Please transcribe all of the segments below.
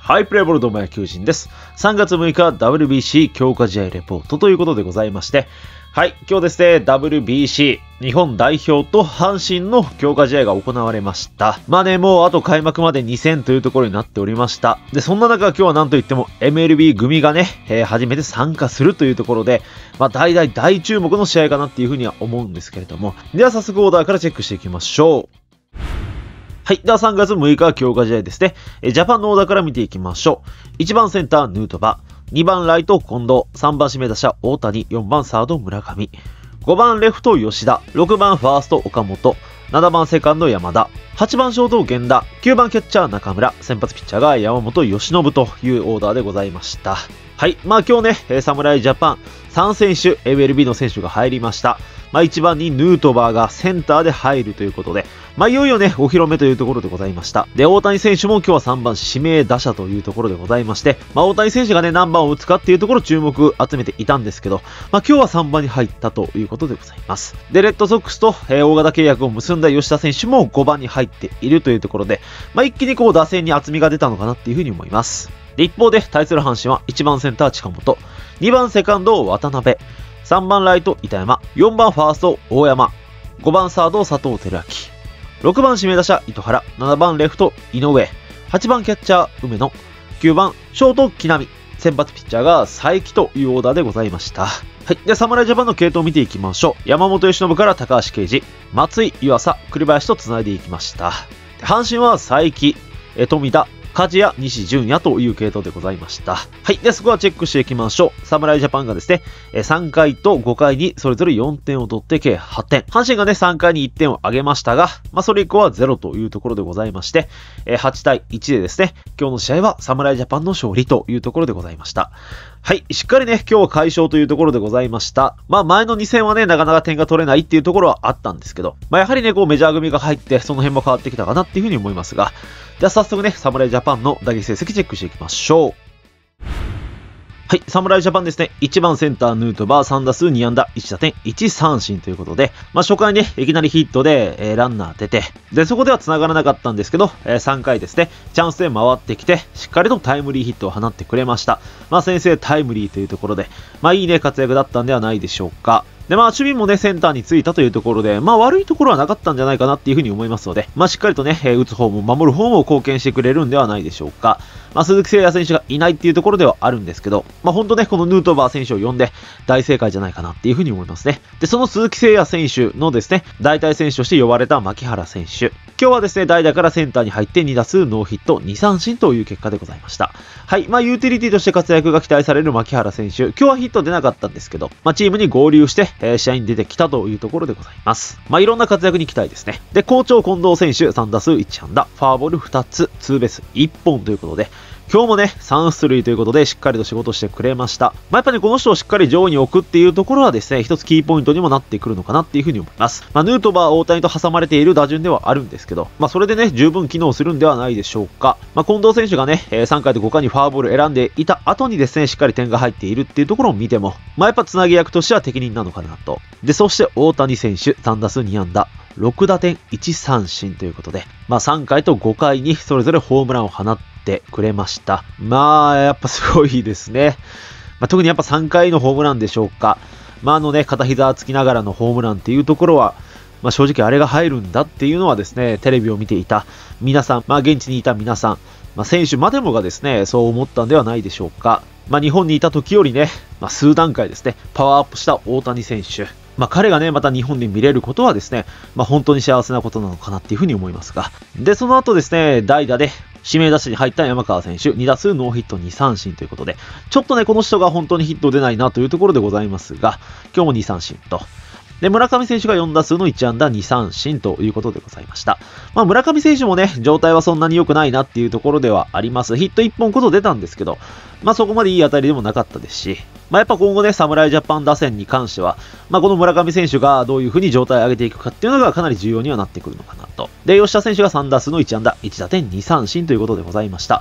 はい、プレイボールド野球人です。3月6日 WBC 強化試合レポートということでございまして、はい、今日ですね、WBC 日本代表と阪神の強化試合が行われました。まあね、もうあと開幕まで2戦というところになっておりました。で、そんな中今日はなんといっても MLB 組がね、初めて参加するというところで、まあ大注目の試合かなっていうふうには思うんですけれども、では早速オーダーからチェックしていきましょう。はい。では3月6日強化試合ですね。ジャパンのオーダーから見ていきましょう。1番センター、ヌートバー。2番ライト、近藤。3番指名打者、大谷。4番サード、村上。5番レフト、吉田。6番ファースト、岡本。7番セカンド、山田。8番ショート、源田。9番キャッチャー、中村。先発ピッチャーが山本由伸というオーダーでございました。はい。まあ今日ね、侍ジャパン3選手、MLB の選手が入りました。まあ1番にヌートバーがセンターで入るということで、まあいよいよね、お披露目というところでございました。で、大谷選手も今日は3番指名打者というところでございまして、まあ大谷選手がね、何番を打つかっていうところ注目集めていたんですけど、まあ今日は3番に入ったということでございます。で、レッドソックスと、大型契約を結んだ吉田選手も5番に入っているというところで、まあ一気にこう打線に厚みが出たのかなっていうふうに思います。で、一方で対する阪神は1番センター近本、2番セカンド渡辺、3番ライト板山、4番ファースト大山、5番サード佐藤輝明、6番指名打者糸原、7番レフト井上、8番キャッチャー梅野、9番ショート木浪、先発ピッチャーが佐伯というオーダーでございました。はい。で、侍ジャパンの系統を見ていきましょう。山本由伸から高橋奎二、松井、湯浅、栗林と繋いでいきました。阪神は佐伯、富田、梶谷、西純也という系統でございました。はい。で、スコアチェックしていきましょう。侍ジャパンがですね、3回と5回にそれぞれ4点を取って計8点。阪神がね、3回に1点を挙げましたが、まあ、それ以降は0というところでございまして、8対1でですね、今日の試合は侍ジャパンの勝利というところでございました。はい。しっかりね、今日は快勝というところでございました。まあ前の2戦はね、なかなか点が取れないっていうところはあったんですけど、まあやはりね、こうメジャー組が入って、その辺も変わってきたかなっていうふうに思いますが、では早速ね、侍ジャパンの打撃成績チェックしていきましょう。はい、侍ジャパンですね。1番センターヌートバー3打数2安打1打点1三振ということで、まあ初回ね、いきなりヒットで、ランナー出て、で、そこでは繋がらなかったんですけど、3回ですね、チャンスで回ってきて、しっかりとタイムリーヒットを放ってくれました。まあ先制タイムリーというところで、まあいいね、活躍だったんではないでしょうか。で、まあ、守備もね、センターについたというところで、まあ、悪いところはなかったんじゃないかなっていうふうに思いますので、まあ、しっかりとね、打つ方も守る方も貢献してくれるんではないでしょうか。まあ、鈴木誠也選手がいないっていうところではあるんですけど、まあ、ほんとね、このヌートバー選手を呼んで大正解じゃないかなっていうふうに思いますね。で、その鈴木誠也選手のですね、代替選手として呼ばれた牧原選手。今日はですね、代打からセンターに入って2打数ノーヒット2三振という結果でございました。はい。まあ、ユーティリティとして活躍が期待される牧原選手。今日はヒット出なかったんですけど、まあ、チームに合流して、試合に出てきたというところでございます。まあ、いろんな活躍に期待ですね。で、好調近藤選手3打数1安打、フォアボール2つ、ツーベース1本ということで、今日もね、3出塁ということでしっかりと仕事してくれました。まあ、やっぱり、ね、この人をしっかり上位に置くっていうところはですね、一つキーポイントにもなってくるのかなっていうふうに思います。まあ、ヌートバー、大谷と挟まれている打順ではあるんですけど、まあ、それでね、十分機能するんではないでしょうか。まあ、近藤選手がね、3回と5回にフォアボール選んでいた後にですね、しっかり点が入っているっていうところを見ても、まあ、やっぱつなぎ役としては適任なのかなと。で、そして大谷選手、3打数2安打。6打点1三振ということで、まあ3回と5回にそれぞれホームランを放ってくれました。まあ、やっぱすごいですね。まあ、特にやっぱ3回のホームランでしょうか。まあね、片膝つきながらのホームランっていうところは、まあ正直あれが入るんだっていうのはですね、テレビを見ていた皆さん、まあ現地にいた皆さん、まあ選手までもがですね、そう思ったんではないでしょうか。まあ日本にいた時よりね、まあ数段階ですね、パワーアップした大谷選手。まあ彼がね、また日本で見れることはですね、まあ本当に幸せなことなのかなっていうふうに思いますが。で、その後ですね、代打で指名打者に入った山川選手、2打数ノーヒット2三振ということで、ちょっとね、この人が本当にヒット出ないなというところでございますが、今日も2三振と。で、村上選手が4打数の1安打2三振ということでございました。まあ、村上選手もね、状態はそんなに良くないなっていうところではあります。ヒット1本こと出たんですけど、まあ、そこまでいい当たりでもなかったですし、まあ、やっぱ今後ね、侍ジャパン打線に関しては、まあ、この村上選手がどういう風に状態を上げていくかっていうのがかなり重要にはなってくるのかなと。で、吉田選手が3打数の1安打1打点2三振ということでございました。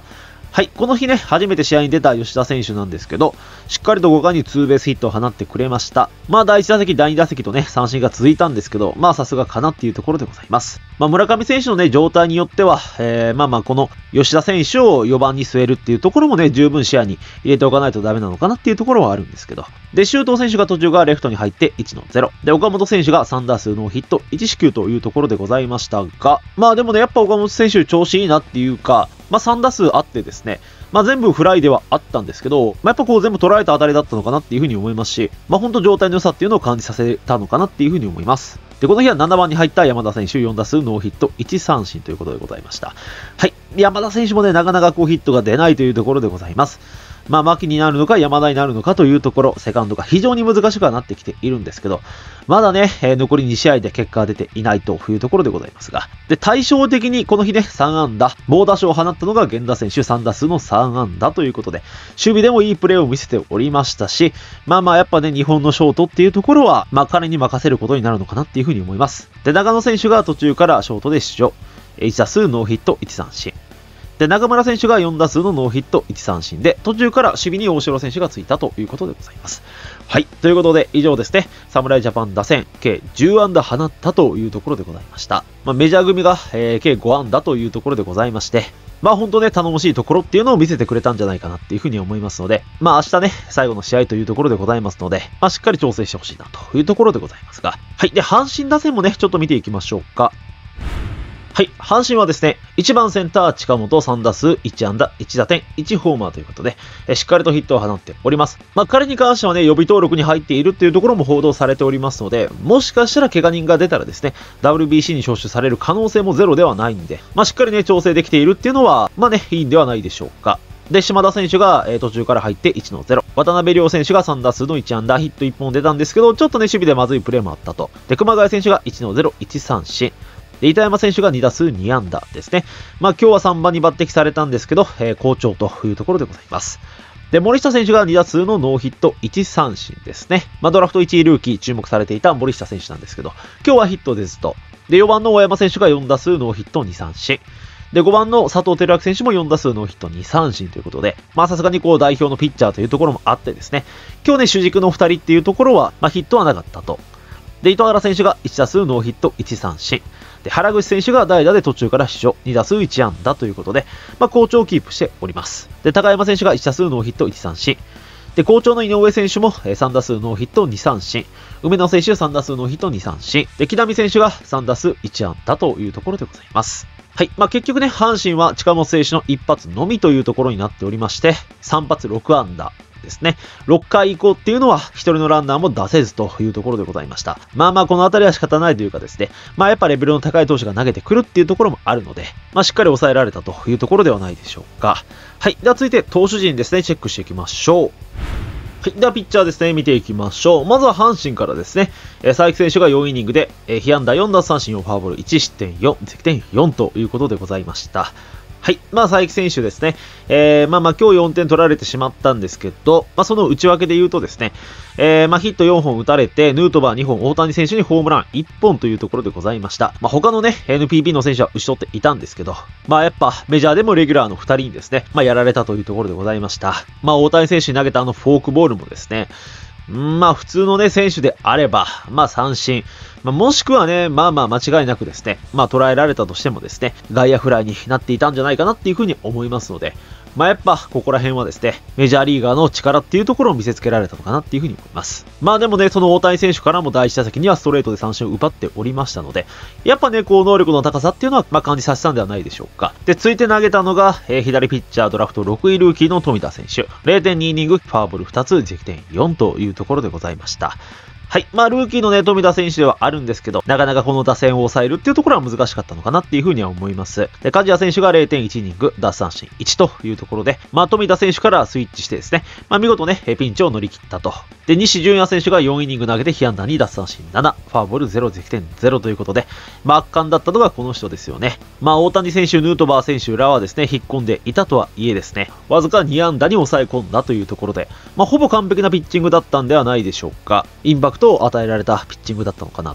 はい、この日ね、初めて試合に出た吉田選手なんですけど、しっかりと5回にツーベースヒットを放ってくれました。まあ、第1打席、第2打席とね、三振が続いたんですけど、まあ、さすがかなっていうところでございます。まあ、村上選手のね、状態によっては、この吉田選手を4番に据えるっていうところもね、十分視野に入れておかないとダメなのかなっていうところはあるんですけど。で、周東選手が途中からレフトに入って1-0。で、岡本選手が3打数ノーヒット、1四球というところでございましたが、まあでもね、やっぱ岡本選手調子いいなっていうか、まあ3打数あってですね、まあ全部フライではあったんですけど、まあやっぱこう全部捉えた当たりだったのかなっていうふうに思いますし、まあ本当状態の良さっていうのを感じさせたのかなっていうふうに思います。で、この日は7番に入った山田選手4打数ノーヒット1三振ということでございました。はい。山田選手もね、なかなかこうヒットが出ないというところでございます。まあ、牧になるのか山田になるのかというところ、セカンドが非常に難しくはなってきているんですけど、まだね、残り2試合で結果が出ていないというところでございますが、で、対照的にこの日ね、3安打、猛打賞を放ったのが源田選手3打数の3安打ということで、守備でもいいプレーを見せておりましたし、まあやっぱね、日本のショートっていうところは、まあ彼に任せることになるのかなっていうふうに思います。で、長野選手が途中からショートで出場。1打数ノーヒット1三振。で、中村選手が4打数のノーヒット1三振で、途中から守備に大城選手がついたということでございます。はい。ということで、以上ですね、侍ジャパン打線、計10安打放ったというところでございました。まあ、メジャー組が、計5安打というところでございまして、まあ本当ね、頼もしいところっていうのを見せてくれたんじゃないかなっていうふうに思いますので、まあ明日ね、最後の試合というところでございますので、まあしっかり調整してほしいなというところでございますが、はい。で、阪神打線もね、ちょっと見ていきましょうか。はい。阪神はですね、1番センター近本3打数1安打1打点1ホーマーということで、しっかりとヒットを放っております。まあ彼に関してはね、予備登録に入っているっていうところも報道されておりますので、もしかしたら怪我人が出たらですね、WBC に招集される可能性もゼロではないんで、まあしっかりね、調整できているっていうのは、まあね、いいんではないでしょうか。で、島田選手が、途中から入って1-0。渡辺亮選手が3打数の1安打、ヒット1本出たんですけど、ちょっとね、守備でまずいプレーもあったと。で、熊谷選手が1-0、1三振。で、板山選手が2打数2安打ですね。まあ今日は3番に抜擢されたんですけど、好調というところでございます。で、森下選手が2打数のノーヒット1三振ですね。まあドラフト1位ルーキー注目されていた森下選手なんですけど、今日はヒット出ずと。で、4番の大山選手が4打数ノーヒット2三振。で、5番の佐藤輝明選手も4打数ノーヒット2三振ということで、まあさすがにこう代表のピッチャーというところもあってですね、今日ね、主軸の2人っていうところは、まあヒットはなかったと。で、糸原選手が1打数ノーヒット1三振。で、原口選手が代打で途中から出場、2打数1安打ということで、まあ、好調をキープしております。で、高山選手が1打数ノーヒット1三振。で、好調の井上選手も3打数ノーヒット2三振。梅野選手3打数ノーヒット2三振。で、木浪選手が3打数1安打というところでございます。はい。まあ、結局ね、阪神は近本選手の一発のみというところになっておりまして、3発6安打。ですね。6回以降っていうのは一人のランナーも出せずというところでございました。まあこのあたりは仕方ないというかですね。まあやっぱレベルの高い投手が投げてくるっていうところもあるので、まあしっかり抑えられたというところではないでしょうか。はい。では続いて投手陣ですね、チェックしていきましょう。はい。ではピッチャーですね、見ていきましょう。まずは阪神からですね。佐伯選手が4イニングで、被安打4奪三振4フォアボール1失点4、責点4ということでございました。はい。まあ、佐伯選手ですね。今日4点取られてしまったんですけど、まあ、その内訳で言うとですね、ヒット4本打たれて、ヌートバー2本、大谷選手にホームラン1本というところでございました。まあ、他のね、NPB の選手は打ち取っていたんですけど、まあ、やっぱメジャーでもレギュラーの2人にですね、まあ、やられたというところでございました。まあ、大谷選手に投げたフォークボールもですね、まあ普通のね、選手であれば、まあ三振。もしくはね、間違いなくですね、捉えられたとしてもですね、外野フライになっていたんじゃないかなっていうふうに思いますので、やっぱ、ここら辺はですね、メジャーリーガーの力っていうところを見せつけられたのかなっていうふうに思います。でもね、その大谷選手からも第一打席にはストレートで三振を奪っておりましたので、やっぱね、こう、能力の高さっていうのは、感じさせたんではないでしょうか。で、続いて投げたのが、左ピッチャードラフト6位ルーキーの富田選手。0.2 イニング、フォアボール2つ、自責点4というところでございました。はい。ルーキーのね、富田選手ではあるんですけど、なかなかこの打線を抑えるっていうところは難しかったのかなっていうふうには思います。で、梶谷選手が 0.1 イニング、奪三振1というところで、富田選手からスイッチしてですね、見事ね、ピンチを乗り切ったと。で、西純也選手が4イニング投げて被安打2、奪三振7、フォアボール0、自責点0ということで、圧巻だったのがこの人ですよね。大谷選手、ヌートバー選手らはですね、引っ込んでいたとはいえですね、わずか2安打に抑え込んだというところで、ほぼ完璧なピッチングだったんではないでしょうか。インパクトを与えられたピッチングだったのかなと。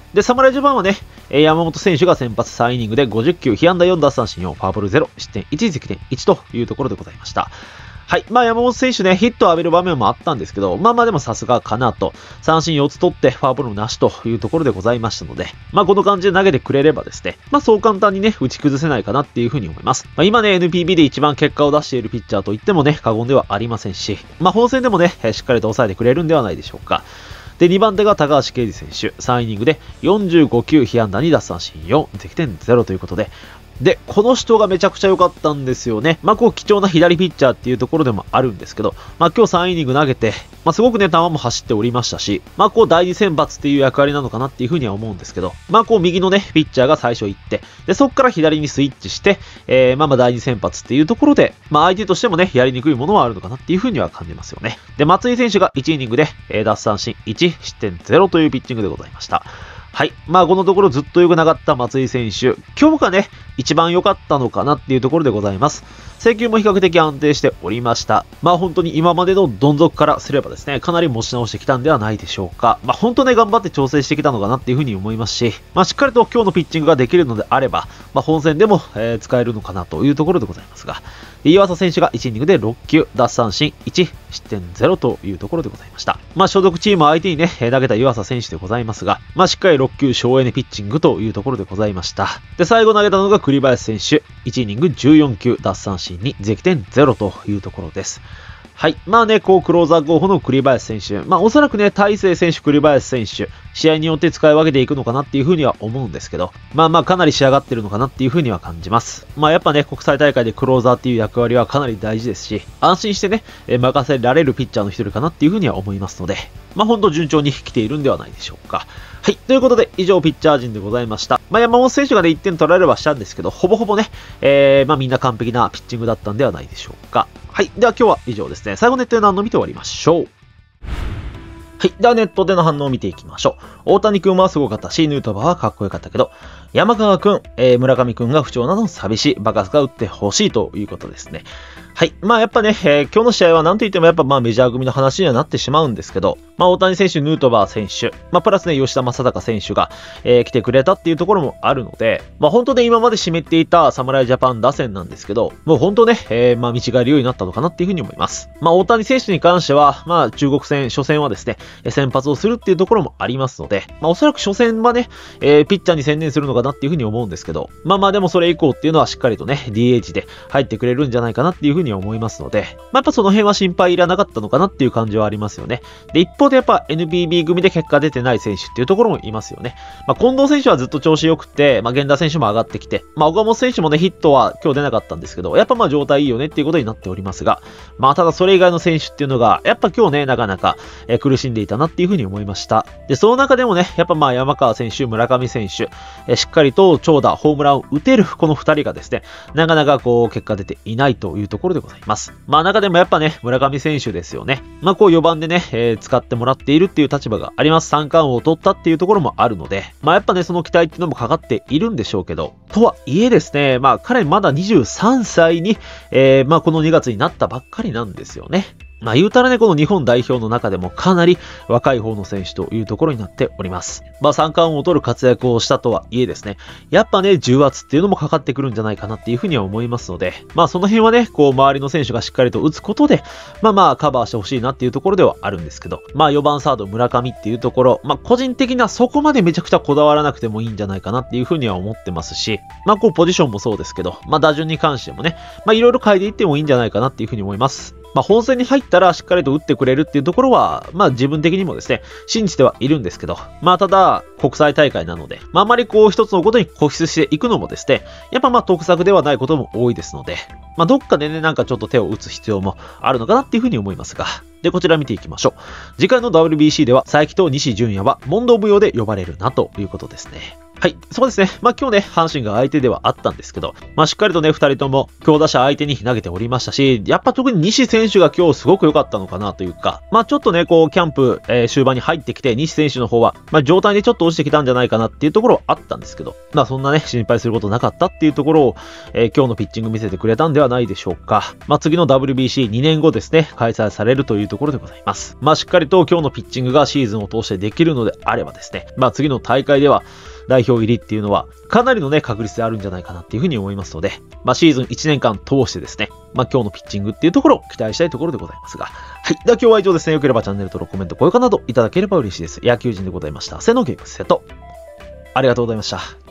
で、侍ジャパンはね、山本選手が先発3イニングで50球、被安打4奪三振4、フォアボール0、失点1、責点1というところでございました。はい。山本選手ね、ヒットを浴びる場面もあったんですけど、でもさすがかなと、三振4つ取って、フォアボールなしというところでございましたので、この感じで投げてくれればですね、そう簡単にね、打ち崩せないかなっていうふうに思います。今ね、NPB で一番結果を出しているピッチャーと言ってもね、過言ではありませんし、本戦でもね、しっかりと抑えてくれるんではないでしょうか。で、2番手が高橋奎二選手、3イニングで45球、被安打2奪三振4、責点0ということで、で、この人がめちゃくちゃ良かったんですよね。貴重な左ピッチャーっていうところでもあるんですけど、今日3イニング投げて、すごくね、球も走っておりましたし、第二選抜っていう役割なのかなっていうふうには思うんですけど、右のね、ピッチャーが最初行って、で、そこから左にスイッチして、第二選抜っていうところで、相手としてもね、やりにくいものはあるのかなっていうふうには感じますよね。で、松井選手が1イニングで、奪三振1、失点0というピッチングでございました。はい。このところずっと良くなかった松井選手。今日がね、一番良かったのかなっていうところでございます。制球も比較的安定しておりました。本当に今までのどん底からすればですね、かなり持ち直してきたんではないでしょうか。本当ね、頑張って調整してきたのかなっていうふうに思いますし、しっかりと今日のピッチングができるのであれば、本戦でも、使えるのかなというところでございますが、湯浅選手が1イニングで6球、奪三振1、失点0というところでございました。所属チーム相手にね、投げた湯浅選手でございますが、しっかり6球省エネピッチングというところでございました。で、最後投げたのが栗林選手、1イニング14球、奪三振2、責点0というところです。はい。クローザー候補の栗林選手。おそらくね、大勢選手、栗林選手、試合によって使い分けていくのかなっていうふうには思うんですけど、かなり仕上がってるのかなっていうふうには感じます。やっぱね、国際大会でクローザーっていう役割はかなり大事ですし、安心してね、任せられるピッチャーの一人かなっていうふうには思いますので、本当順調に来ているんではないでしょうか。はい。ということで、以上ピッチャー陣でございました。山本選手がね、1点取られればしたんですけど、ほぼほぼね、みんな完璧なピッチングだったんではないでしょうか。はい。では今日は以上ですね。最後ネットでの反応を見て終わりましょう。はい。ではネットでの反応を見ていきましょう。大谷君はすごかったし、ヌートバーはかっこよかったけど、山川君、村上君が不調なの寂しい、バカスが打ってほしいということですね。はい。やっぱね、今日の試合は何と言ってもやっぱメジャー組の話にはなってしまうんですけど、大谷選手、ヌートバー選手、プラスね、吉田正尚選手が、来てくれたっていうところもあるので、本当ね、今まで湿っていた侍ジャパン打線なんですけど、もう本当ね、見違えるようになったのかなっていうふうに思います。大谷選手に関しては、中国戦、初戦はですね、先発をするっていうところもありますので、おそらく初戦はね、ピッチャーに専念するのかなっていうふうに思うんですけど、でもそれ以降っていうのはしっかりとね、DH で入ってくれるんじゃないかなっていうふうに思いますので、やっぱその辺は心配いらなかったのかなっていう感じはありますよね。で、一方でやっぱ NPB 組で結果出てない選手っていうところもいますよね。近藤選手はずっと調子良くて、源田選手も上がってきて、岡本選手もね、ヒットは今日出なかったんですけど、やっぱ状態いいよねっていうことになっておりますが、ただそれ以外の選手っていうのが、やっぱ今日ね、なかなか苦しんでいたなっていうふうに思いました。で、その中でもね、やっぱ山川選手、村上選手、しっかりと長打、ホームランを打てるこの2人がですね、なかなか結果出ていないというところでございます。中でもやっぱね、村上選手ですよね。4番でね、使ってもらっているっていう立場があります。三冠王を取ったっていうところもあるので、やっぱね、その期待っていうのもかかっているんでしょうけど、とはいえですね、彼まだ23歳に、この2月になったばっかりなんですよね。言うたらね、この日本代表の中でもかなり若い方の選手というところになっております。三冠王を取る活躍をしたとはいえですね、やっぱね、重圧っていうのもかかってくるんじゃないかなっていうふうには思いますので、その辺はね、周りの選手がしっかりと打つことで、カバーしてほしいなっていうところではあるんですけど、4番サード村上っていうところ、個人的にはそこまでめちゃくちゃこだわらなくてもいいんじゃないかなっていうふうには思ってますし、ポジションもそうですけど、打順に関してもね、いろいろ変えていってもいいんじゃないかなっていうふうに思います。本戦に入ったらしっかりと打ってくれるっていうところは、自分的にもですね、信じてはいるんですけど、ただ、国際大会なので、あまり一つのことに固執していくのもですね、やっぱ得策ではないことも多いですので、どっかでね、ちょっと手を打つ必要もあるのかなっていうふうに思いますが、で、こちら見ていきましょう。次回の WBC では、佐伯と西純也は問答無用で呼ばれるなということですね。 はい、そうですね。まあ今日ね、阪神が相手ではあったんですけど、まあしっかりとね、二人とも強打者相手に投げておりましたし、やっぱ特に西選手が今日すごく良かったのかなというか、まあちょっとね、こう、キャンプ、終盤に入ってきて、西選手の方は、まあ状態でちょっと落ちてきたんじゃないかなっていうところはあったんですけど、まあそんなね、心配することなかったっていうところを、今日のピッチング見せてくれたんではないでしょうか。まあ次の WBC2 年後ですね、開催されるというところでございます。まあしっかりと今日のピッチングがシーズンを通してできるのであればですね、まあ次の大会では、代表入りっていうのはかなりのね、確率であるんじゃないかなっていうふうに思いますので、まあシーズン1年間通してですね、まあ今日のピッチングっていうところを期待したいところでございますが、はい。では今日は以上ですね。よければチャンネル登録、コメント、高評価などいただければ嬉しいです。野球人でございました。瀬野ゲームセット。ありがとうございました。